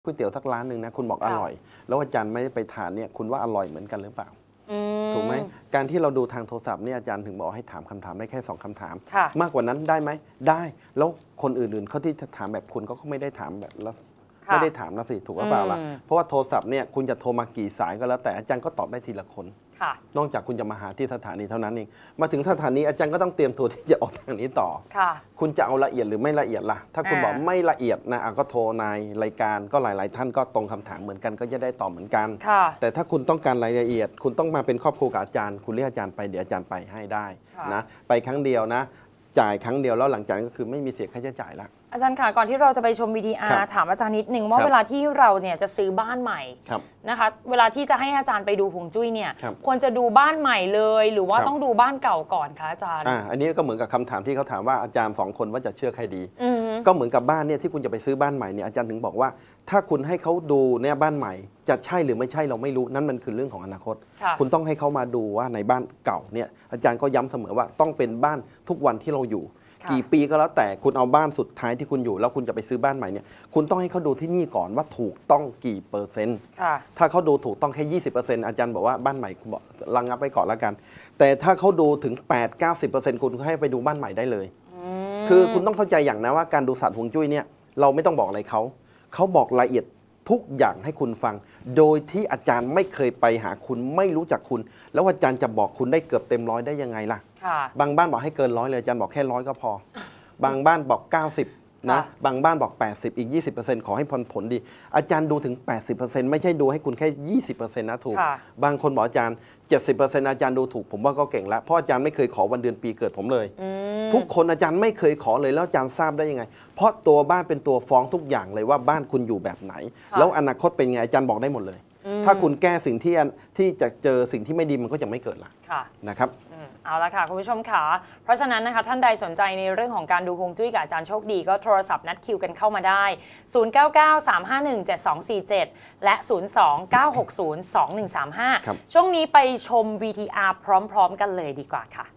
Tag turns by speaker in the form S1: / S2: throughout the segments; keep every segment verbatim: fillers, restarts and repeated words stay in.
S1: ก๋วยเตี๋ยวสักร้านหนึ่งนะคุณบอกอร่อยแล้วอาจารย์ไม่ได้ไปทานเนี่ยคุณว่าอร่อยเหมือนกันหรือเปล่าถูกไหมการที่เราดูทางโทรศัพท์เนี่ยอาจารย์ถึงบอกให้ถามคำถามได้แค่สองคำถามมากกว่านั้นได้ไหมได้แล้วคนอื่นๆเขาที่จะถามแบบคุณก็ไม่ได้ถามแบบแล้วไม่ได้ถามแล้วสิถูกหรือเปล่าล่ะเพราะว่าโทรศัพท์เนี่ยคุณจะโทรมากี่สายก็แล้วแต่อาจารย์ก็ตอบได้ทีละคนนอกจากคุณจะมาหาที่สถานีเท่านั้นเองมาถึงสถานีอาจารย์ก็ต้องเตรียมตัวที่จะออกทางนี้ต่อคุณจะเอาละเอียดหรือไม่ละเอียดล่ะถ้าคุณบอกไม่ละเอียดนะก็โทรในรายการก็หลายๆท่านก็ตรงคำถามเหมือนกันก็จะได้ตอบเหมือนกันแต่ถ้าคุณต้องการรายละเอียดคุณต้องมาเป็นครอบครัวกับอาจารย์คุณเรียกอาจารย์ไปเดี๋ยวอาจารย์ไปให้ได้นะไปครั้งเดียวนะจ่ายครั้งเดียวแล้วหลังจากนั้นก็คือไม่มีเสียค่าใช้จ่ายละ
S2: อาจารย์ค่ะก่อนที่เราจะไปชม วี ที อาร์ ถามอาจารย์นิดนึงว่าเวลาที่เราเนี่ยจะซื้อบ้านใหม่นะคะเวลาที่จะให้อาจารย์ไปดูฮวงจุ้ยเนี่ยควรจะดูบ้านใหม่เลยหรือว่าต้องดูบ้านเก่าก่อนคะอาจารย์
S1: อ่าอันนี้ก็เหมือนกับคำถามที่เขาถามว่าอาจารย์สองคนว่าจะเชื่อใครดีก็เหมือนกับบ้านเนี่ยที่คุณจะไปซื้อบ้านใหม่เนี่ยอาจารย์ถึงบอกว่าถ้าคุณให้เขาดูเนี่ยบ้านใหม่จะใช่หรือไม่ใช่เราไม่รู้นั่นมันคือเรื่องของอนาคตคุณต้องให้เขามาดูว่าในบ้านเก่าเนี่ยอาจารย์ก็ย้ำเสมอว่าต้องเป็นบ้านทุกวันที่เราอยู่กี่ปีก็แล้วแต่คุณเอาบ้านสุดท้ายที่คุณอยู่แล้วคุณจะไปซื้อบ้านใหม่เนี่ยคุณต้องให้เขาดูที่นี่ก่อนว่าถูกต้องกี่เปอร์เซ็นต์ถ้าเขาดูถูกต้องแค่ยี่สิบเปอร์เซ็นต์อาจารย์บอกว่าบ้านใหม่คุณบอกระงับไว้ก่อนแล้วกันแต่ถ้าเขาดูถึง แปดถึงเก้าสิบเปอร์เซ็นต์ คุณให้ไปดูบ้านใหม่ได้เลยคือคุณต้องเข้าใจอย่างนะว่าการดูศาสตร์ฮวงจุ้ยเนี่ยเราไม่ต้องบอกอะไรเขาเขาบอกละเอียดทุกอย่างให้คุณฟังโดยที่อาจารย์ไม่เคยไปหาคุณไม่รู้จักคุณแล้วอาจารย์จะบอกคุณได้เกือบเต็มร้อยได้ยังไงล่ะบางบ้านบอกให้เกินร้อยเลยอาจารย์บอกแค่ร้อยก็พอบางบ้านบอกเก้าสิบนะบางบ้านบอกแปดสิบอีก ยี่สิบเปอร์เซ็นต์ ขอให้ผลผลดีอาจารย์ดูถึง แปดสิบเปอร์เซ็นต์ ไม่ใช่ดูให้คุณแค่ ยี่สิบเปอร์เซ็นต์ นะถูกบางคนบอกอาจารย์ เจ็ดสิบเปอร์เซ็นต์ อาจารย์ดูถูกผมว่าก็เก่งแล้วเพราะอาจารย์ไม่เคยขอวันเดือนปีเกิดผมเลยทุกคนอาจารย์ไม่เคยขอเลยแล้วอาจารย์ทราบได้ยังไงเพราะตัวบ้านเป็นตัวฟ้องทุกอย่างเลยว่าบ้านคุณอยู่แบบไหนแล้วอนาคตเป็นไงอาจารย์บอกได้หมดเลยถ้าคุณแก้สิ่งที่ที่จะเจอสิ่งที่ไม่ดีมันก็จะไม่เกิดละนะครับ
S2: เอาละค่ะคุณผู้ชมค่ะเพราะฉะนั้นนะคะท่านใดสนใจในเรื่องของการดูฮวงจุ้ยกับอาจารย์โชคดีก็โทรศัพท์นัดคิวกันเข้ามาได้ศูนย์ เก้า เก้า สาม ห้า หนึ่ง เจ็ด สอง สี่ เจ็ดและศูนย์ สอง เก้า หก ศูนย์ สอง หนึ่ง สาม ห้าช่วงนี้ไปชม วี ที อาร์ พร้อมๆกันเลยดีกว่าค่ะ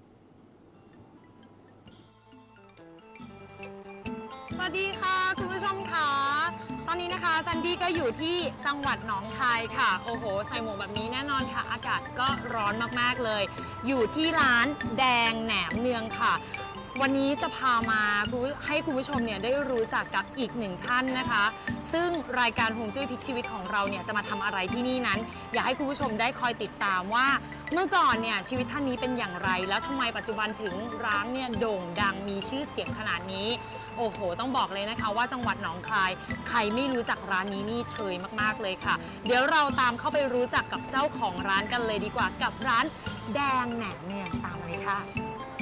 S3: สวัสดีค่ะคุณผู้ชมค่ะตอนนี้นะคะซันดี้ก็อยู่ที่จังหวัดหนองคายค่ะโอ้โหใส่หมวกแบบนี้แน่นอนค่ะอากาศก็ร้อนมากๆเลยอยู่ที่ร้านแดงแหนมเนืองค่ะวันนี้จะพามาให้คุณผู้ชมเนี่ยได้รู้จักกับอีกหนึ่งท่านนะคะซึ่งรายการฮวงจุ้ยพลิกชีวิตของเราเนี่ยจะมาทำอะไรที่นี่นั้นอยากให้คุณผู้ชมได้คอยติดตามว่าเมื่อก่อนเนี่ยชีวิตท่านนี้เป็นอย่างไรแล้วทำไมปัจจุบันถึงร้านเนี่ยโด่งดังมีชื่อเสียงขนาดนี้โอ้โหต้องบอกเลยนะคะว่าจังหวัดหนองคายใครไม่รู้จักร้านนี้นี่เชยมากๆเลยค่ะเดี๋ยวเราตามเข้าไปรู้จักกับเจ้าของร้านกันเลยดีกว่ากับร้านแดงแหนมเนี่ยตามมาเลยค่ะ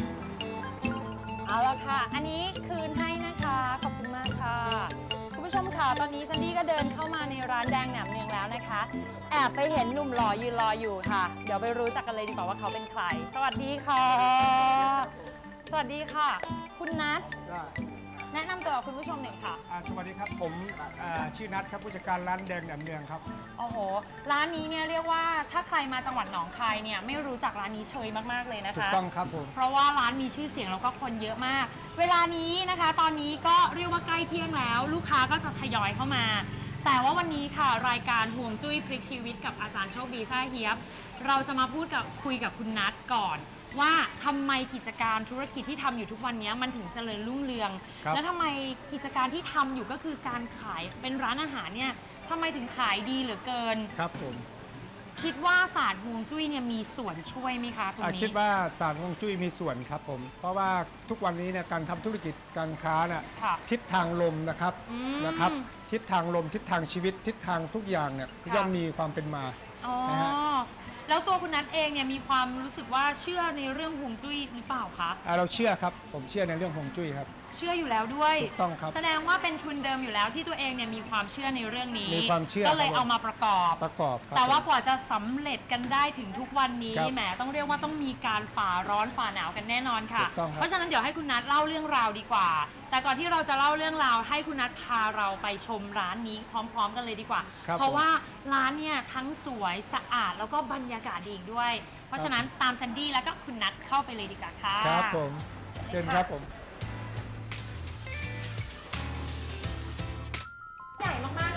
S3: เอาละค่ะอันนี้คืนให้นะคะขอบคุณมากค่ะคุณผู้ชมค่ะตอนนี้ซันดี้ก็เดินเข้ามาในร้านแดงแหนมเนืองแล้วนะคะแอบไปเห็นหนุ่มหล่อยืนรออยู่ค่ะเดี๋ยวไปรู้จักกันเลยดีกว่าว่าเขาเป็นใครสวัสดีค่ะสวัสดีค่ะคุณนัทแนะนำตัวกับคุณผู้ชมหน่อยค่ะ
S4: สวัสดีครับผมชื่อนัทครับผู้จัดการร้านแดงแหนมเนืองครับ
S2: โอ้โหร้านนี้เนี่ยเรียกว่าถ้าใครมาจังหวัดหนองคายเนี่ยไม่รู้จักร้านนี้เชยมากๆเลยนะคะ
S4: ถูกต้องครับผม
S2: เพราะว่าร้านมีชื่อเสียงแล้วก็คนเยอะมากเวลานี้นะคะตอนนี้ก็เรียกว่าใกล้เที่ยงแล้วลูกค้าก็จะทยอยเข้ามาแต่ว่าวันนี้ค่ะรายการฮวงจุ้ยพลิกชีวิตกับอาจารย์โชคดีซ่าเฮียบเราจะมาพูดกับคุยกับคุณนัทก่อนว่าทำไมกิจการธุรกิจที่ทำอยู่ทุกวันนี้มันถึงเจริญรุ่งเรืองและทำไมกิจการที่ทำอยู่ก็คือการขายเป็นร้านอาหารเนี่ยทำไมถึงขายดีเหลือเกิน
S4: ครับผม
S2: คิดว่าศาสตร์ฮวงจุ้ยเนี่ยมีส่วนช่วยไหมคะตรงนี้
S4: คิดว่าศาสตร์ฮวงจุ้ยมีส่วนครับผมเพราะว่าทุกวันนี้เนี่ยการทำธุรกิจการค้าเนี่ยทิศทางลมนะครับนะครับทิศทางลมทิศทางชีวิตทิศทางทุกอย่างเนี่ยย่อมมีความเป็นมานะฮะ
S2: แล้วตัวคุณนัทเองเนี่ยมีความรู้สึกว่าเชื่อในเรื่องฮวงจุ้ยหรือเปล่าคะ
S4: เราเชื่อครับผมเชื่อในเรื่องฮวงจุ้ยครับ
S2: เชื่ออยู่แล้วด้วย
S4: ถูกต้องครับ
S2: แสดงว่าเป็นทุนเดิมอยู่แล้วที่ตัวเองเนี่ยมีความเชื่อในเรื่องนี้
S4: มีความเชื่อ
S2: ก็เลยเอามาประกอบ
S4: ประกอบ
S2: แต่ว่ากว่าจะสำเร็จกันได้ถึงทุกวันนี้แหมต้องเรียกว่าต้องมีการฝ่าร้อนฝ่าหนาวกันแน่นอนค่ะเพราะฉะนั้นเดี๋ยวให้คุณนัทเล่าเรื่องราวดีกว่าแต่ก่อนที่เราจะเล่าเรื่องราวให้คุณนัทพาเราไปชมร้านนี้พร้อมๆกันเลยดีกว่าเพราะว่าร้านเนี่ยทั้งสวยสะอาดแล้วก็บรรยากาศดีอีกด้วยเพราะฉะนั้นตามซันดี้แล้วก็คุณนัทเข้าไปเลยดีกว่าค่ะ
S4: ครับผมเชิญครับผม
S2: ใหญ่มากๆเลย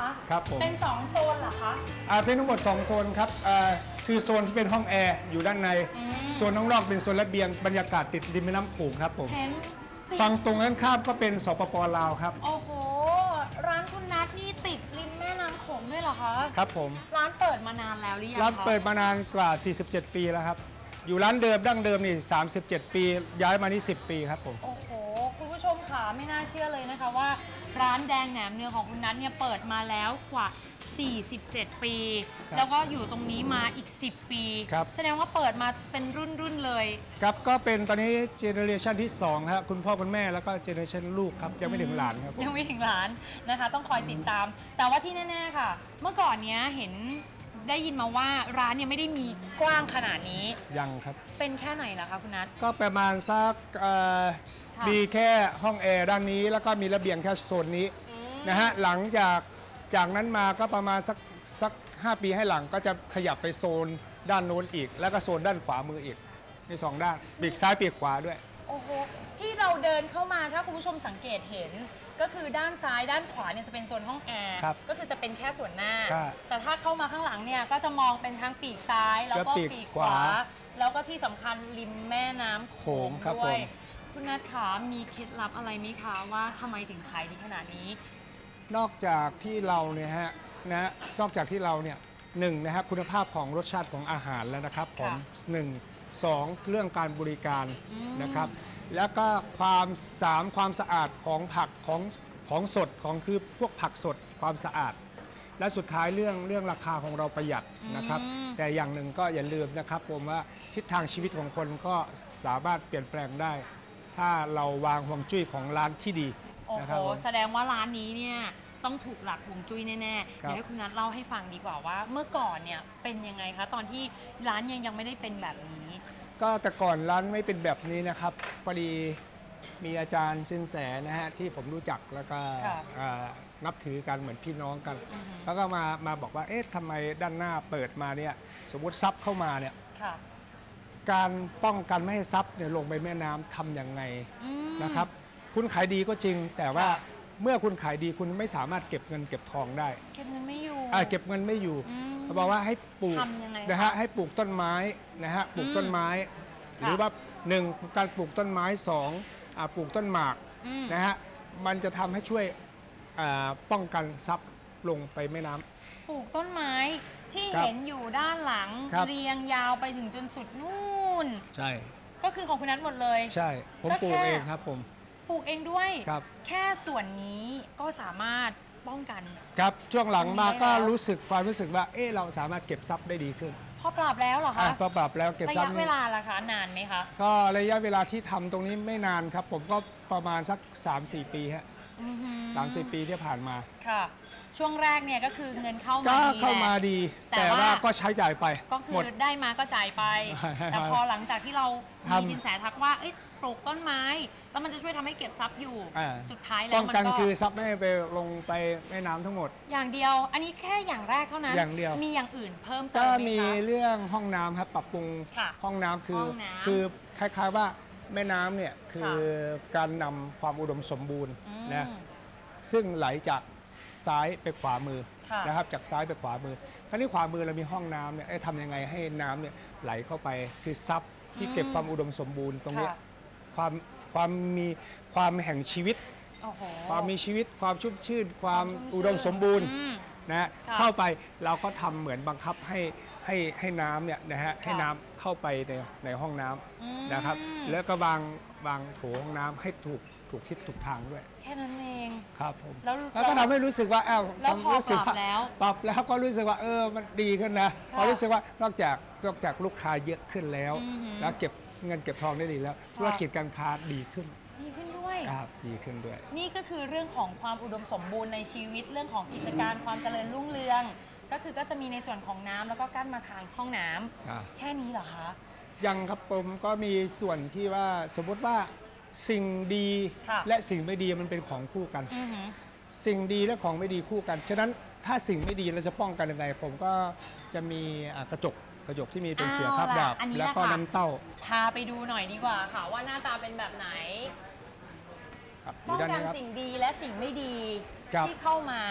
S4: ครับผม
S2: เป็นสองโซนเหรอคะ
S4: อ่าเป็นทั้งหมดสองโซนครับอ่าคือโซนที่เป็นห้องแอร์อยู่ด้านในโซนข้างนอกเป็นโซนระเบียงบรรยากาศติดริมแม่น้ำโขงครับผม
S2: เห็น
S4: ฝั่งตรงนั้นข้ามก็เป็นสปปลาวครับ
S2: โอ้โห ร้านคุณนัทนี่ติดริมแม่น้ำโขงด้วยเหรอคะ
S4: ครับผม
S2: ร้านเปิดมานานแล้วหรือยังคะ
S4: ร้านเปิดมานานกว่า สี่สิบเจ็ด ปีแล้วครับ อยู่ร้านเดิมดั้งเดิมนี่ สามสิบเจ็ด ปี ย้ายมานี่ สิบ ปีครับผม
S2: โอ้โห คุณผู้ชมค่ะไม่น่าเชื่อเลยนะคะว่า ร้านแดงแหนมเนืองของคุณนัทเนี่ยเปิดมาแล้วกว่า สี่สิบเจ็ด ปี
S4: ครับ
S2: แล้วก็อยู่ตรงนี้มาอีก สิบ ปี
S4: ครับ
S2: แสดงว่าเปิดมาเป็นรุ่นรุ่นๆเลย
S4: ครับก็เป็นตอนนี้เจเนอเรชันที่2ครับคุณพ่อคุณแม่แล้วก็เจเนอเรชันลูกครับยังไม่ถึงหลานครับผม
S2: ยังไม่ถึงร้านนะคะ ต้องคอยติดตาม แต่ว่าที่แน่ๆค่ะ เมื่อก่อนเนี้ยเห็นได้ยินมาว่าร้านเนี่ยไม่ได้มีกว้างขนาดนี้
S4: ยังครับ
S2: เป็นแค่ไหนล่ะคะคุณนัท
S4: ก็ประมาณสักเอ่อ
S2: ค่ะ
S4: มีแค่ห้องแอร์ด้านนี้ แล้วก็มีระเบียงแค่โซนนี้นะฮะหลังจากจากนั้นมาก็ประมาณสักสักห้าปีให้หลังก็จะขยับไปโซนด้านโน้นอีก แล้วก็โซนด้านขวามืออีกมีสองด้านปีกซ้ายปีกขวาด้วย
S2: โอ้โห ที่เราเดินเข้ามาถ้าคุณผู้ชมสังเกตเห็น ก็คือด้านซ้ายด้านขวาเนี่ยจะเป็นโซนห้องแอร์
S4: ครับ
S2: ก็คือจะเป็นแค่ส่วนหน้า
S4: ครับ
S2: แต่ถ้าเข้ามาข้างหลังเนี่ยก็จะมองเป็นทั้งปีกซ้ายแล้วก็
S4: และปีก
S2: ปีกข
S4: ขวา
S2: วา แล้วก็ที่สำคัญริมแม่น้ำโขง
S4: โขงครับ
S2: ด้วย
S4: ผม
S2: คุณนัทขามีเคล็ดลับอะไรไหมคะว่าทำไมถึงขายดีขนาดนี้
S4: นอกจากที่เราเนี่ยฮะนะนอกจากที่เราเนี่ยหนึ่งนะฮะคุณภาพของรสชาติของอาหารแล้วนะครับผม
S2: ค่ะ
S4: หนึ่งสองเรื่องการบริการ
S2: อืม
S4: นะครับ แล้วก็ความสามความสะอาดของผักของของสดของคือพวกผักสดความสะอาด และสุดท้ายเรื่องเรื่องราคาของเราประหยัดนะครับ
S2: อืม
S4: แต่อย่างหนึ่งก็อย่าลืมนะครับผมว่าทิศทางชีวิตของคนก็สามารถเปลี่ยนแปลงได้ ถ้าเราวางห่วงจุ้ยของร้านที่ดี
S2: โอ้
S4: นะ
S2: โห
S4: ครับผม
S2: แสดงว่าร้านนี้เนี่ยต้องถูกหลักฮวงจุ้ยแน่ๆ
S4: ครั
S2: เดี๋
S4: บ
S2: ยวให้คุณนัทเล่าให้ฟังดีกว่าว่า เมื่อก่อนเนี่ยเป็นยังไงคะตอนที่ร้านยังยังไม่ได้เป็นแบบนี้
S4: ก็แต่ก่อนร้านไม่เป็นแบบนี้นะครับพอดีมีอาจารย์สินแสนะฮะที่ผมรู้จักแล้วก็
S2: ค่ะ
S4: เอ่อนับถือกันเหมือนพี่น้องกัน แล้วก็มามาบอกว่าเอ๊ะทำไมด้านหน้าเปิดมาเนี่ยสมมติซับเข้ามาเนี่ย
S2: ค่ะ
S4: การป้องกันไม่ให้ซับเนี่ยลงไปแม่น้ำทำยังไง
S2: อืม
S4: นะครับ คุณขายดีก็จริง แต่ว่า
S2: ค่ะ
S4: เมื่อคุณขายดีคุณไม่สามารถเก็บเงินเก็บทองได้
S2: เก็บเงินไม่อยู่
S4: อ่าเก็บเงินไม่อยู่
S2: อืม
S4: เขาบอกว่าให้ปลูก
S2: ทำยังไง
S4: นะ
S2: คะ
S4: ฮะให้ปลูกต้นไม้นะฮะปลูก
S2: อืม
S4: ต้นไม้
S2: ค่ะ
S4: หรือว่าหนึ่งการปลูกต้นไม้สองอ่าปลูกต้นหมาก
S2: อืม
S4: นะฮะมันจะทำให้ช่วยอ่าป้องกันซับลงไปแม่น้ำ
S2: ปลูกต้นไม้ที่
S4: ครับ
S2: เห็นอยู่ด้านหลัง
S4: ครับ
S2: เรียงยาวไปถึงจนสุดนู่น
S4: ใช่
S2: ก็คือของคุณนัทหมดเลย
S4: ใช่ ผม
S2: ก็
S4: ปลูก
S2: แค่
S4: เองครับผม
S2: ปลูกเองด้วย
S4: ครับ
S2: แค่ส่วนนี้ก็สามารถป้องกัน
S4: ครับช่วงหลังมา
S2: ตรงนี้ได้
S4: ก็
S2: แล้ว
S4: รู้สึกความรู้สึกว่าเออเราสามารถเก็บซับได้ดีขึ้น
S2: พอปรับแล้วเหรอ
S4: อ่ะ
S2: คะ
S4: พอปรับแล้วเก็บ
S2: ระ
S4: ซับ
S2: ยะเว
S4: นี่
S2: ลาล่ะคะนานไหมคะ
S4: ก็ระยะเวลาที่ทำตรงนี้ไม่นานครับ ผมก็ประมาณสัก สามสี่ ปีฮะ
S2: อือหือ
S4: สามสี่ปีที่ผ่านมา
S2: ค่ะ ช่วงแรกเนี่ยก็คือเงินเข้ามา
S4: ก็
S2: ดี
S4: เข้า
S2: แห
S4: มา
S2: ละ
S4: ดี
S2: แต่
S4: แต่
S2: ว่า
S4: ว่าก็ใช้จ่ายไป
S2: ก็คื
S4: หมด
S2: อได้มาก็จ่ายไป แต่พอหลังจากที่เรา
S4: ทำ
S2: มีสินแสทักว่าเอ้ยปลูกต้นไม้ แล้วมันจะช่วยทำให้เก็บทรัพย์อยู่
S4: อ่า
S2: สุดท้ายแล้
S4: ป้
S2: ว
S4: อง
S2: มัน
S4: กัน
S2: ก็
S4: คือซับไม่ให้ไปลงไปแม่น้ำทั้งหมด
S2: อย่างเดียว อันนี้แค่อย่างแรกเท่านั้น
S4: อย่างเดียว
S2: มีอย่างอื่นเพิ่มเติ
S4: ก็
S2: มไหม
S4: มี
S2: คะ
S4: เรื่องห้องน้ำครับปรับปรุง
S2: ค่ะ
S4: ห้องน้ำคือ
S2: ห้องน้ำ
S4: คือคล้ายๆว่าแม่น้ำเนี่ยคือ
S2: ค่ะ
S4: การนำความอุดมสมบูรณ์
S2: อืม
S4: นะซึ่งไหลจากซ้ายไปขวามือ
S2: ค่ะ
S4: นะครับจากซ้ายไปขวามือคราวนี้ขวามือเรามีห้องน้ำเนี่ยเอ๊ะทำยังไงให้น้ำเนี่ยไหลเข้าไปคือซับที่เก็บความอุดมสมบูรณ์ตรงเนี้ย
S2: ค่ะ
S4: ความความมีความแห่งชีวิต
S2: โอ้โห
S4: ความมีชีวิตความชุ่มชื่น ความ
S2: ชุ่ชื่น
S4: อุดมสมบูรณ์
S2: อืม
S4: นะฮะ
S2: ค่ะ
S4: เข้าไปเราก็ทำเหมือนบังคับให้ให้ให้น้ำเนี่ยนะฮะให้น้ำเข้าไปในในห้องน้ำ
S2: อืม
S4: นะครับ แล้วก็วางวางโถห้องน้ำให้ถูกถูกทิศถูกทางด้วย
S2: แค่นั้นเอง
S4: ครับผม
S2: แล้ว
S4: แล้วก็ทำให้รู้สึกว่าอ้าว
S2: แล้วพอ
S4: รู้สึก
S2: ปรับแล้ว
S4: ปรับแล้วก็รู้สึกว่าเออมันดีขึ้นนะ
S2: ค่ะ
S4: พอรู้สึกว่านอกจากนอกจากลูกค้าเยอะขึ้นแล้ว
S2: อือหือ
S4: แล้วเก็บเงินเก็บทองได้ดีแล้วธุรกิจการค้าดีขึ้น
S2: ดีขึ้นด้วย
S4: ครับดีขึ้นด้วย
S2: นี่ก็คือเรื่องของความอุดมสมบูรณ์ในชีวิตเรื่องของกิจการความเจริญรุ่งเรือง ก็คือก็จะมีในส่วนของน้ำแล้วก็กั้นมาทางห้องน้ำ
S4: อ่า
S2: แค่นี้เหรอคะ
S4: ยังครับผมก็มีส่วนที่ว่าสมมติว่าสิ่งดี
S2: ค่ะ
S4: และสิ่งไม่ดีมันเป็นของคู่กัน
S2: อือหือ
S4: สิ่งดีและของไม่ดีคู่กัน ฉะนั้นถ้าสิ่งไม่ดีเราจะป้องกันยังไง ผมก็จะมีอ่ากระจกกระจกที่มีเป็นเสือคาบดาบ
S2: เอาล่ะอันนี้
S4: แล้วก็
S2: แหละค่ะ
S4: น้ำเต้า
S2: พาไปดูหน่อยดีกว่าค่ะ ว่าหน้าตาเป็นแบบไหน
S4: ครับอ
S2: ป้อยู่ ง
S4: ด้าน
S2: กัน
S4: นี้ครับ
S2: สิ่งดีและสิ่งไม่ดี
S4: ครับ
S2: ที่เข้ามา
S4: คื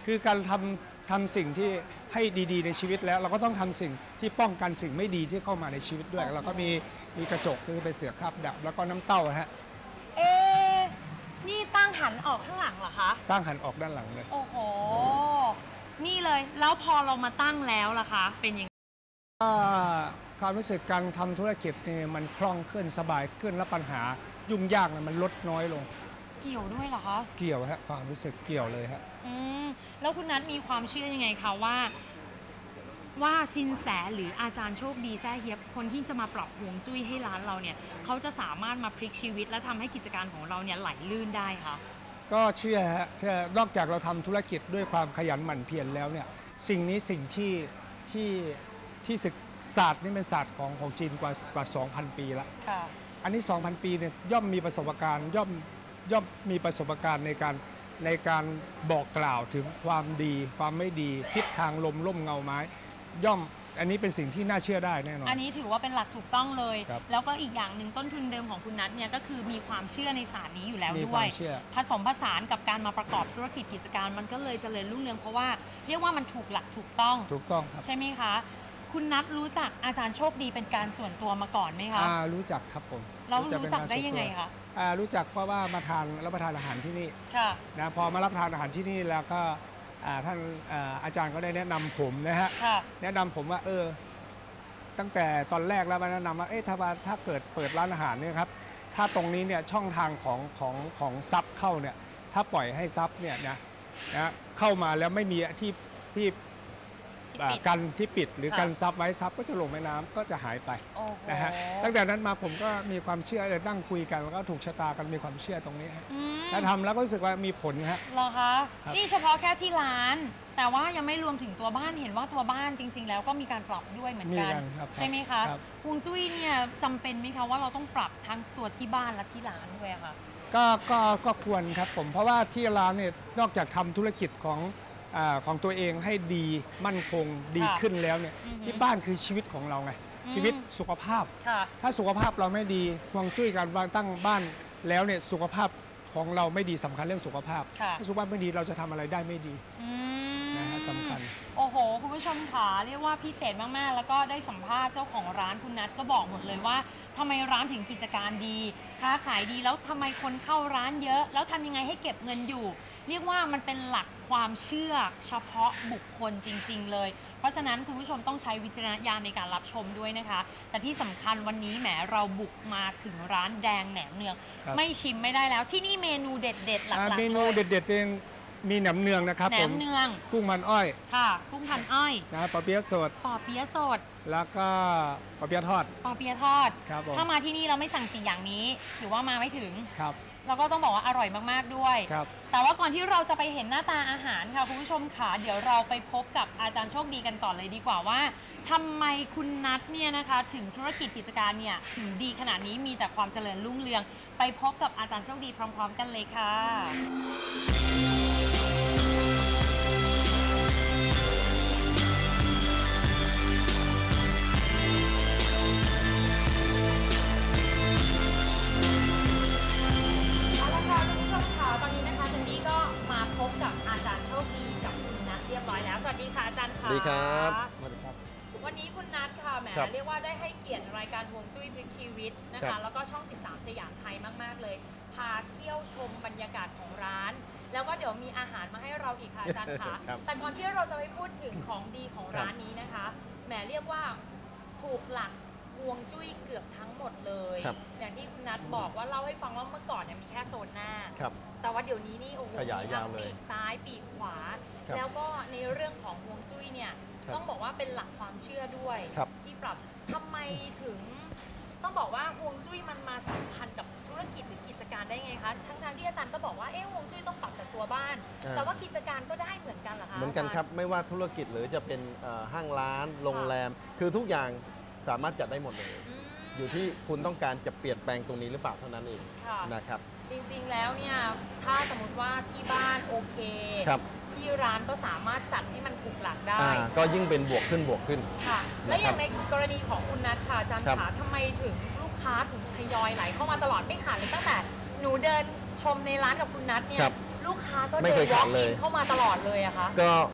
S4: คือการทำทำสิ่งที่ให้ดีๆในชีวิตแล้ว เราก็ต้องทำสิ่งที่ป้องกันสิ่งไม่ดีที่เข้ามาในชีวิตด้วย เราก็มีมีกระจกคือเป็นเสือคราบดับแล้วก็น้ำเต้าฮะ
S3: เอ๊ะนี่ตั้งหันออกข้างหลังเหรอคะ
S4: ตั้งหันออกด้านหลังเลย
S3: โอ้โห
S2: นี่เลยแล้วพอเรามาตั้งแล้วล่ะคะเป็นยังไง
S4: อ่าความรู้สึกการทำธุรกิจเนี่ยมันคล่องขึ้นสบายขึ้นและปัญหายุ่งยากเนี่ยมันลดน้อยลง
S2: เกี่ยวด้วยเหรอคะ
S4: เกี่ยวฮะความรู้สึกเกี่ยวเลยฮะ
S2: อืมแล้วคุณนัทมีความเชื่อยังไงคะว่า ว่าสินแสหรืออาจารย์โชคดีแซ่เฮียบคนที่จะมาปรับฮวงจุ้ยให้ร้านเราเนี่ยเขาจะสามารถมาพลิกชีวิต และทำให้กิจการของเราเนี่ยไหลลื่นได้คะ
S4: ก็เชื่อฮะเชื่อนอกจากเราทำธุรกิจด้วยความขยันหมั่นเพียรแล้วเนี่ยสิ่งนี้สิ่งที่ที่ที่ศึกศาสตร์นี่เป็นศาสตร์ของของจีนกว่ากว่า สองพัน ปีละ
S2: ค่ะ
S4: อันนี้ สองพัน ปีเนี่ยย่อมมีประสบการณ์ย่อมย่อมมีประสบการณ์ในการในการบอกกล่าวถึงความดีความไม่ดีทิศทางลมร่มเงาไม้ ย่อมอันนี้เป็นสิ่งที่น่าเชื่อได้แน่นอน
S2: อันนี้ถือว่าเป็นหลักถูกต้องเลย
S4: ครับ
S2: แล้วก็อีกอย่างหนึ่งต้นทุนเดิมของคุณนัทเนี่ยก็คือมีความเชื่อในศาสตร์นี้อยู่แล้ว
S4: มี
S2: ด้
S4: คว วาม
S2: ย
S4: เชื่อ
S2: ผสมผสานกับการมาประกอบธุรกิจกิจการมันก็เลยเจริญรุ่งเรืองเพราะว่าเรียกว่ามันถูกหลักถูกต้อง
S4: ถูกต้องครับ
S2: ใช่ไหมคะ คุณนัทรู้จักอาจารย์โชคดีเป็นการส่วนตัวมาก่อนไหมคะ
S4: อ่ารู้จักครับผม
S2: เรา
S4: เป็น
S2: รู้จัก
S4: าร
S2: ได้
S4: ส่วน
S2: ยังไง
S4: ตัว
S2: คะ
S4: อ่ารู้จักเพราะว่ามาทานรับประทานอาหารที่นี่
S2: ค่ะ
S4: นะพอมารับประทานอาหารที่นี่แล้วก็อ่าท่านอ่าอาจารย์ก็ได้แนะนำผมนะฮะ
S2: ค่ะ
S4: แนะนำผมว่าเออตั้งแต่ตอนแรกแล้วมาแนะนำว่าเอ๊ะถ้าว่าถ้าเกิดเปิดร้านอาหารเนี่ยครับถ้าตรงนี้เนี่ยช่องทางของของของซับเข้าเนี่ยถ้าปล่อยให้ซับเนี่ยนะนะเข้ามาแล้วไม่มีที่ที่
S2: ที่
S4: อ่า
S2: ปิด
S4: กันที่ปิดหรือ
S2: ค่ะ
S4: กันซับไว้ซับก็จะลงแม่น้ำก็จะหายไป
S2: โอ้โห
S4: นะฮะตั้งแต่นั้นมาผมก็มีความเชื่อเลยนั่งคุยกันแล้วก็ถูกชะตากันมีความเชื่อตรงนี้ฮะ
S2: อืม
S4: แล้วทำแล้วก็รู้สึกว่ามีผลฮะ
S2: เหรอคะ
S4: ครับ
S2: นี่เฉพาะแค่ที่ร้าน แต่ว่ายังไม่รวมถึงตัวบ้านเห็นว่าตัวบ้านจริง ๆ แล้วก็มีการปรับด้วยเหมือน
S4: มี
S2: กัน
S4: กันครับ
S2: ใช่ไหมคะ
S4: รับ
S2: ฮวงจุ้ยเนี่ยจำเป็นไหมคะว่าเราต้องปรับทั้งตัวที่บ้านและที่ร้านด้วยอะค่ะ
S4: ก็ก็ก็ควรครับผมเพราะว่าที่ร้านเนี่ยนอกจากทำธุรกิจของอาของตัวเองให้ดีมั่นคงดี
S2: ค่ะ
S4: ขึ้นแล้วเนี่ย
S2: อือฮึ
S4: ที่บ้านคือชีวิตของเราไง
S2: อืม
S4: ชีวิตสุขภาพ
S2: ค่ะ
S4: ถ้าสุขภาพเราไม่ดีฮวงจุ้ยการวางตั้งบ้านแล้วเนี่ยสุขภาพของเราไม่ดีสำคัญเรื่องสุขภาพ
S2: ค่ะ
S4: ถ้าสุขภาพไม่ดีเราจะทำอะไรได้ไม่ดี
S2: อืม
S4: นะฮะสำคัญ
S2: โอ้โห คุณผู้ชมค่ะเรียกว่าพิเศษมากๆ แล้วก็ได้สัมภาษณ์เจ้าของร้านคุณนัทก็บอกหมดเลยว่าทำไมร้านถึงกิจการดี ค้าขายดีแล้วทำไมคนเข้าร้านเยอะ แล้วทำยังไงให้เก็บเงินอยู่ เรียกว่ามันเป็นหลักความเชื่อเฉพาะบุคคลจริง ๆ เลย เพราะฉะนั้นคุณผู้ชมต้องใช้วิจารณญาณในการรับชมด้วยนะคะ แต่ที่สำคัญวันนี้แหมเราบุกมาถึงร้านแดงแหนมเนือง
S4: ครับ
S2: ไม่ชิมไม่ได้แล้วที่นี่เมนูเด็ดๆหลั
S4: อ่าก เม
S2: ๆ
S4: นู
S2: เลย
S4: เด็ดๆเองมีแหนมเนืองนะครับ
S2: แหน
S4: ผม ม
S2: เนือง
S4: กุ้งมันอ้อย
S2: ค่ะ กุ้งพันอ้อย
S4: นะปอเปี๊ยะสด
S2: ปอเปี๊ยะสด
S4: แล้วก็ปอเปี๊ยะทอด
S2: ปอเปี๊ยะทอด
S4: ครับผม
S2: ถ้ามาที่นี่เราไม่สั่งสี่อย่างนี้ ถือว่ามาไม่ถึง
S4: ครับ
S2: แล้วก็ต้องบอกว่าอร่อยมากๆด้วย
S4: ครับ
S2: แต่ว่าก่อนที่เราจะไปเห็นหน้าตาอาหารค่ะคุณผู้ชมค่ะเดี๋ยวเราไปพบกับอาจารย์โชคดีกันก่อนเลยดีกว่าว่าทำไมคุณนัทเนี่ยนะคะถึงธุรกิจกิจการเนี่ยถึงดีขนาดนี้มีแต่ความเจริญรุ่งเรือง ไปพบกับอาจารย์โชคดีพร้อม ๆ กันเลยค่ะ เอาละค่ะคุณผู้ชมค่ะตอนนี้นะคะซันดี้ก็มาพบกับอาจารย์โชคดีกับคุณนัทเรียบร้อยแล้วสวัสดีค่ะอาจารย์
S1: ส
S2: ค่ะ
S1: วัสดีครับสวัสดีครับ
S2: วันนี้คุณนัทค่ะแหม
S1: ครับ
S2: เรียกว่าได้ให้เกียรติรายการฮวงจุ้ยพลิกชีวิตนะ
S1: ครั
S2: คะ
S1: บ
S2: แล้วก็ช่อง สิบสาม สยามไทยมากๆเลย พาเที่ยวชมบรรยากาศของร้าน แล้วก็เดี๋ยวมีอาหารมาให้เราอีกค่ะอาจารย์ค่ะ
S1: ครับ
S2: แต่ก่อนที่เราจะไปพูดถึงของดีของ
S1: ครับ
S2: ร้านนี้นะคะแหมเรียกว่าถูกหลักฮวงจุ้ยเกือบทั้งหมดเลย
S1: ครับ
S2: อย่างที่คุณนัทบอกว่าเล่าให้ฟังว่าเมื่อก่อนเนี่ยมีแค่โซนหน้า
S1: ครับ
S2: แต่ว่าเดี๋ยวนี้นี่โอ้โห
S1: ขยาย
S2: มีทั้
S1: ยาง วเลย
S2: ปีกซ้ายปีกขวา
S1: ครับ
S2: แล้วก็ในเรื่องของฮวงจุ้ยเนี่ย
S1: ครับ
S2: ต้องบอกว่าเป็นหลักความเชื่อด้วย
S1: ครับ
S2: ที่ปรับทำไมถึง ต้องบอกว่าฮวงจุ้ยมันมาสัมพันธ์กับธุรกิจหรือกิจการได้ไงคะทั้งทางๆที่อาจารย์ก็บอกว่าเอ๊ะฮวงจุ้ยต้องปรับแต่ตัวบ้าน
S1: อ่า
S2: แต่ว่ากิจการก็ได้เหมือนกันเหรอคะ
S1: เหมือนกันครับไม่ว่าธุรกิจหรือจะเป็นเอ่อห้างร้านโรงแรม คือทุกอย่างสามารถจัดได้หมดเลย
S2: อืม
S1: อยู่ที่คุณต้องการจะเปลี่ยนแปลงตรงนี้หรือเปล่าเท่านั้นเอง
S2: ค่ะ
S1: นะครับ
S2: จริงๆแล้วเนี่ยถ้าสมมติว่าที่บ้านโอเค
S1: ครับ
S2: ที่ร้านก็สามารถจัดให้มันถูกหลักได้
S1: อ่าก็ยิ่งเป็นบวกขึ้นบวกขึ้น
S2: ค่ะ และอย่างในกรณีของคุณนัทค่ะอาจารย์
S1: ครับ
S2: ขาทำไมถึงลูกค้าถึงทยอยไหลเข้ามาตลอดไม่ขาดเลยตั้งแต่หนูเดินชมในร้านกับคุณนัทเนี่ย
S1: ครับ
S2: ลู
S3: ลูกค้าก็
S1: ไม่
S3: เดิ
S1: เคน ย
S3: วอ
S1: ขา
S3: ล์
S1: ด
S3: ก
S1: เล
S3: อิ
S1: ย
S3: นเข้ามาตลอดเลยอะคะ
S1: ก็